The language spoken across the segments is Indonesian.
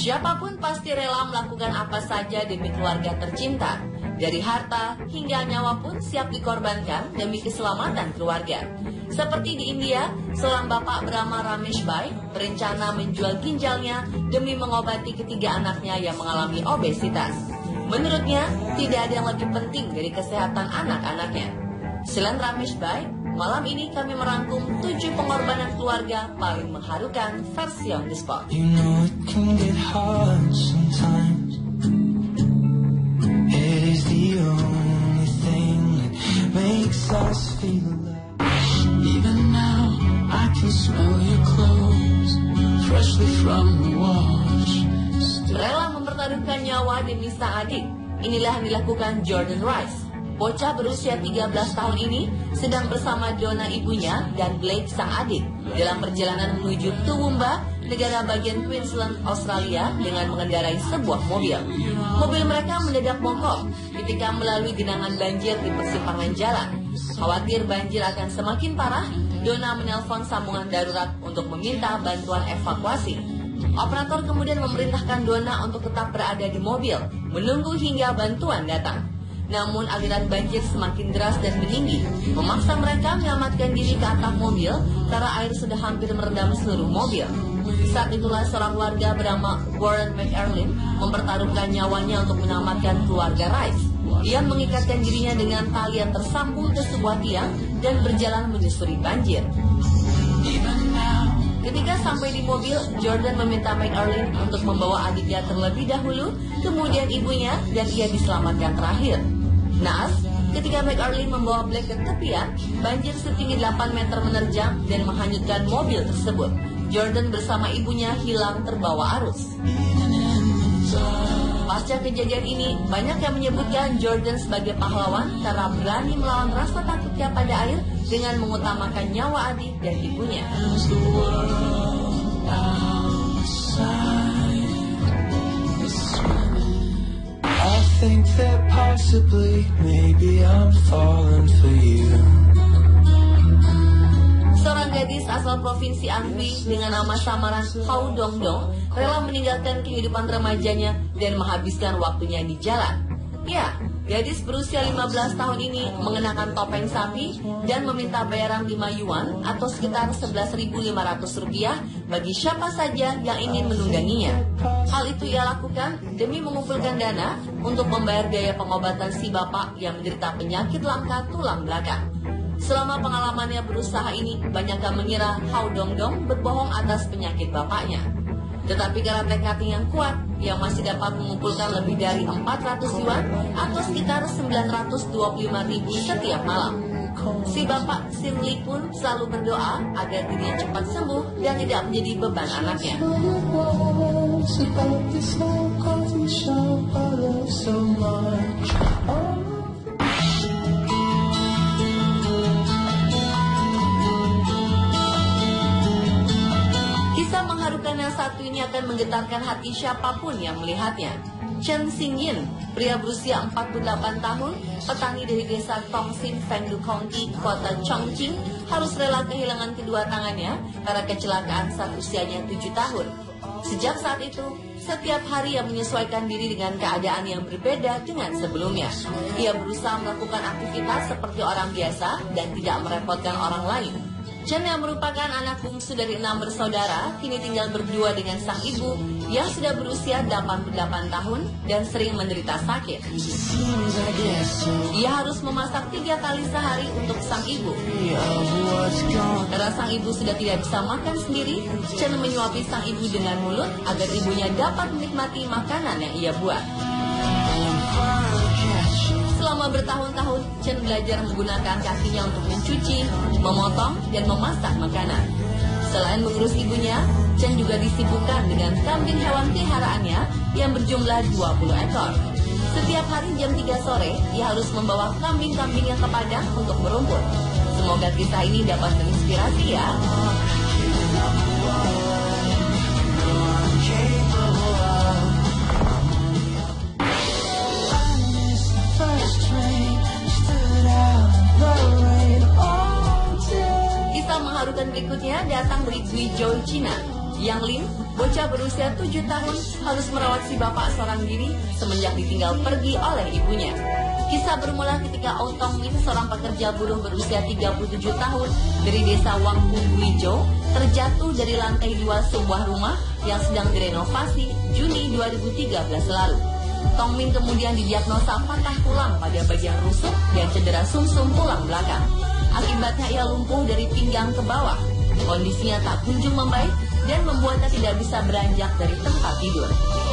Siapapun pasti rela melakukan apa saja demi keluarga tercinta. Dari harta hingga nyawa pun siap dikorbankan demi keselamatan keluarga. Seperti di India, seorang bapak bernama Ramesh Bhai berencana menjual ginjalnya demi mengobati ketiga anaknya yang mengalami obesitas. Menurutnya, tidak ada yang lebih penting dari kesehatan anak-anaknya. Selain Ramesh Bhai, malam ini kami merangkum 7 pengorbanan keluarga paling mengharukan versi On The Spot. You know it can get hard sometimes. It is the only thing that makes us feel alive. Even now, I can smell your clothes freshly from the wash. Rela mempertaruhkan nyawa demi sang adik. Inilah yang dilakukan Jordan Rice. Bocah berusia 13 tahun ini sedang bersama Donna ibunya dan Blake sang adik dalam perjalanan menuju Toowoomba, negara bagian Queensland, Australia dengan mengendarai sebuah mobil. Mobil mereka mendadak mogok ketika melalui genangan banjir di persimpangan jalan. Khawatir banjir akan semakin parah, Donna menelpon sambungan darurat untuk meminta bantuan evakuasi. Operator kemudian memerintahkan Donna untuk tetap berada di mobil, menunggu hingga bantuan datang. Namun aliran banjir semakin deras dan meninggi, memaksa mereka menyelamatkan diri ke atap mobil karena air sudah hampir merendam seluruh mobil. Saat itulah seorang warga bernama Warren McErlin mempertaruhkan nyawanya untuk menyelamatkan keluarga Rice. Ia mengikatkan dirinya dengan tali yang tersambung ke sebuah tiang dan berjalan menyusuri banjir. Ketika sampai di mobil, Jordan meminta McErlin untuk membawa adiknya terlebih dahulu, kemudian ibunya, dan ia diselamatkan terakhir. Naas, ketika McErlin membawa Blake ke tepian, banjir setinggi 8 meter menerjang dan menghanyutkan mobil tersebut. Jordan bersama ibunya hilang terbawa arus. Pasca kejadian ini, banyak yang menyebutkan Jordan sebagai pahlawan karena berani melawan rasa takutnya pada air dengan mengutamakan nyawa adik dan ibunya. I think that possibly, maybe I'm falling for you. Seorang gadis asal provinsi Anhui dengan nama samaran Hau Dongdong rela meninggalkan kehidupan remajanya dan menghabiskan waktunya di jalan. Ya, gadis berusia 15 tahun ini mengenakan topeng sapi dan meminta bayaran 5 yuan atau sekitar 11.500 rupiah bagi siapa saja yang ingin menungganginya. Hal itu ia lakukan demi mengumpulkan dana untuk membayar biaya pengobatan si bapak yang menderita penyakit langka tulang belakang. Selama pengalamannya berusaha ini, banyak yang mengira Hau Dongdong berbohong atas penyakit bapaknya. Tetapi karena tekadnya yang kuat, ia masih dapat mengumpulkan lebih dari 400 yuan atau sekitar 925.000 setiap malam. Si bapak Sim Lee pun selalu berdoa agar dirinya cepat sembuh dan tidak menjadi beban anaknya. Kisah mengharukan yang satu ini akan menggetarkan hati siapapun yang melihatnya. Chen Xingyin, pria berusia 48 tahun, petani dari desa Tongsin, Fengdu County, kota Chongqing, harus rela kehilangan kedua tangannya karena kecelakaan saat usianya 7 tahun. Sejak saat itu, setiap hari ia menyesuaikan diri dengan keadaan yang berbeda dengan sebelumnya. Ia berusaha melakukan aktivitas seperti orang biasa dan tidak merepotkan orang lain. Chen yang merupakan anak bungsu dari 6 bersaudara, kini tinggal berdua dengan sang ibu yang sudah berusia 88 tahun dan sering menderita sakit. Ia harus memasak 3 kali sehari untuk sang ibu. Karena sang ibu sudah tidak bisa makan sendiri, Chen menyuapi sang ibu dengan mulut agar ibunya dapat menikmati makanan yang ia buat. Selama bertahun-tahun, Chen belajar menggunakan kakinya untuk mencuci, memotong, dan memasak makanan. Selain mengurus ibunya, Chen juga disibukkan dengan kambing hewan peliharaannya yang berjumlah 20 ekor. Setiap hari jam 3 sore, ia harus membawa kambing-kambingnya ke padang untuk merumput. Semoga kisah ini dapat menginspirasi ya. Kisah mengharukan berikutnya datang dari Guizhou, China. Yang Lin, bocah berusia 7 tahun, harus merawat si bapak seorang diri semenjak ditinggal pergi oleh ibunya. Kisah bermula ketika Ong Tong Min, seorang pekerja buruh berusia 37 tahun dari desa Wangpung Guizhou, terjatuh dari lantai 2 sebuah rumah yang sedang direnovasi Juni 2013 lalu. Tong Min kemudian didiagnosa patah tulang pada bagian rusuk dan cedera sumsum tulang belakang. Akibatnya ia lumpuh dari pinggang ke bawah. Kondisinya tak kunjung membaik dan membuatnya tidak bisa beranjak dari tempat tidur.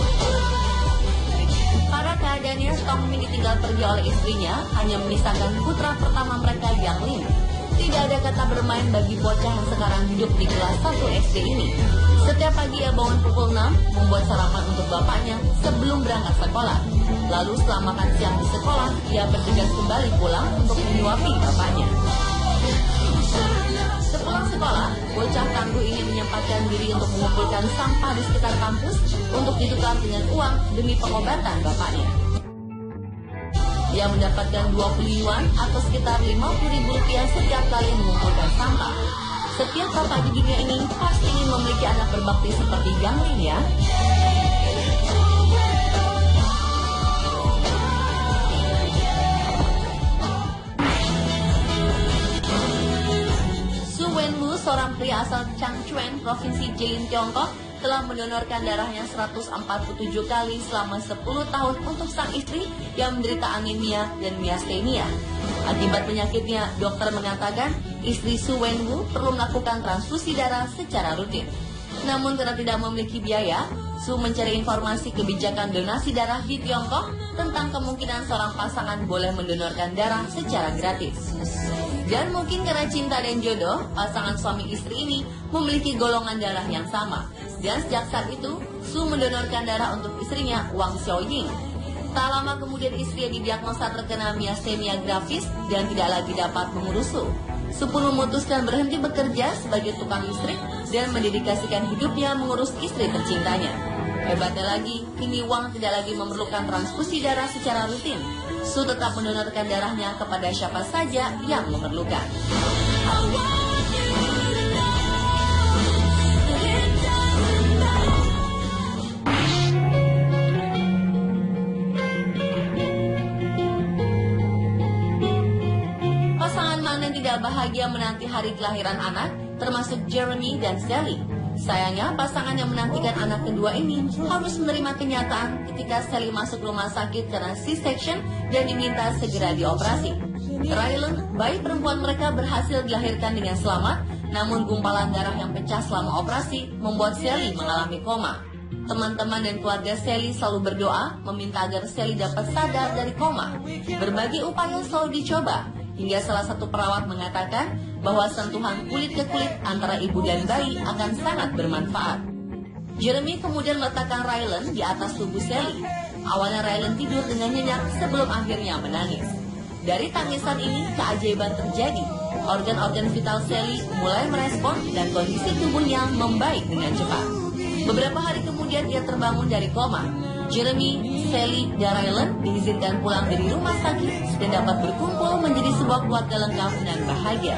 Pada keadaannya, Tong Min ditinggal pergi oleh istrinya, hanya menyisakan putra pertama mereka, Yang Lin. Tidak ada kata bermain bagi bocah yang sekarang hidup di kelas 1 SD ini. Setiap pagi ia bangun pukul 6, membuat sarapan untuk bapaknya sebelum berangkat sekolah. Lalu setelah makan siang di sekolah, ia bergegas kembali pulang untuk menyuapi bapaknya. Sepulang sekolah, bocah tangguh ini menyempatkan diri untuk mengumpulkan sampah di sekitar kampus untuk ditukar dengan uang demi pengobatan bapaknya. Ia mendapatkan 20 yuan atau sekitar 50.000 rupiah setiap kali mengumpulkan sampah. Setiap bapak di dunia ini pasti ingin memiliki anak berbakti seperti Yang Lin ya. Seorang pria asal Changchun, Provinsi Jilin, Tiongkok, telah mendonorkan darahnya 147 kali selama 10 tahun untuk sang istri yang menderita anemia dan miastenia. Akibat penyakitnya, dokter mengatakan istri Su Wenwu perlu melakukan transfusi darah secara rutin. Namun karena tidak memiliki biaya, Su mencari informasi kebijakan donasi darah di Tiongkok tentang kemungkinan seorang pasangan boleh mendonorkan darah secara gratis. Dan mungkin karena cinta dan jodoh, pasangan suami istri ini memiliki golongan darah yang sama. Dan sejak saat itu, Su mendonorkan darah untuk istrinya, Wang Xiaoying. Tak lama kemudian istrinya didiagnosa terkena miastenia gravis dan tidak lagi dapat mengurus Su. Su pun memutuskan berhenti bekerja sebagai tukang listrik dan mendedikasikan hidupnya mengurus istri tercintanya. Hebatnya lagi, kini Wang tidak lagi memerlukan transfusi darah secara rutin. Su tetap mendonorkan darahnya kepada siapa saja yang memerlukan. Pasangan mana yang tidak bahagia menanti hari kelahiran anak, termasuk Jeremy dan Sally. Sayangnya, pasangan yang menantikan anak kedua ini harus menerima kenyataan ketika Sally masuk rumah sakit karena C-section dan diminta segera dioperasi. Rylan, bayi perempuan mereka, berhasil dilahirkan dengan selamat, namun gumpalan darah yang pecah selama operasi membuat Sally mengalami koma. Teman-teman dan keluarga Sally selalu berdoa meminta agar Sally dapat sadar dari koma. Berbagai upaya selalu dicoba, hingga salah satu perawat mengatakan bahwa sentuhan kulit ke kulit antara ibu dan bayi akan sangat bermanfaat. Jeremy kemudian meletakkan Rylan di atas tubuh Sally. Awalnya Rylan tidur dengan nyenyak sebelum akhirnya menangis. Dari tangisan ini, keajaiban terjadi. Organ-organ vital Sally mulai merespon dan kondisi tubuhnya membaik dengan cepat. Beberapa hari kemudian ia terbangun dari koma. Jeremy, Sally, dan Rylan diizinkan pulang dari rumah sakit dan dapat berkumpul menjadi sebuah keluarga lengkap dan bahagia.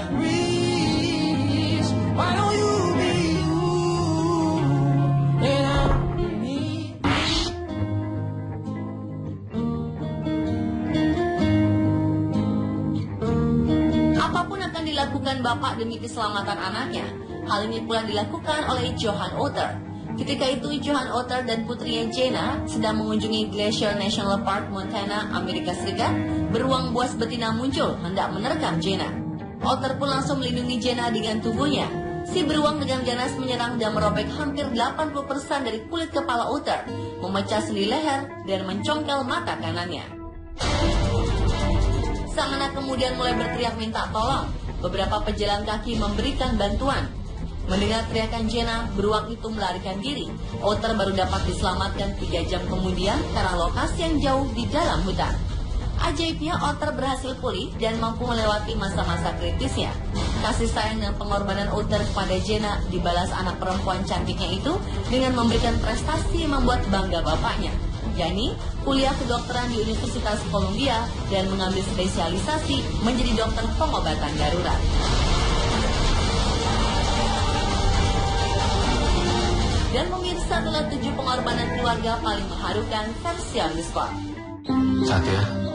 Apapun akan dilakukan bapak demi keselamatan anaknya. Hal ini pula dilakukan oleh Johan Otter. Ketika itu, Johan Otter dan putrinya Jenna sedang mengunjungi Glacier National Park, Montana, Amerika Serikat. Beruang buas betina muncul hendak menerkam Jenna. Otter pun langsung melindungi Jenna dengan tubuhnya. Si beruang dengan ganas menyerang dan merobek hampir 80% dari kulit kepala Otter, memecah sendi leher dan mencongkel mata kanannya. Sang anak kemudian mulai berteriak minta tolong. Beberapa pejalan kaki memberikan bantuan. Mendengar teriakan Jenna, beruang itu melarikan diri. Otter baru dapat diselamatkan 3 jam kemudian karena lokasi yang jauh di dalam hutan. Ajaibnya, Otter berhasil pulih dan mampu melewati masa-masa kritisnya. Kasih sayang dan pengorbanan Otter kepada Jenna dibalas anak perempuan cantiknya itu dengan memberikan prestasi yang membuat bangga bapaknya, yakni kuliah kedokteran di Universitas Columbia dan mengambil spesialisasi menjadi dokter pengobatan darurat. Dan pemirsa adalah 7 pengorbanan keluarga paling mengharukan versi on the spot. Satya,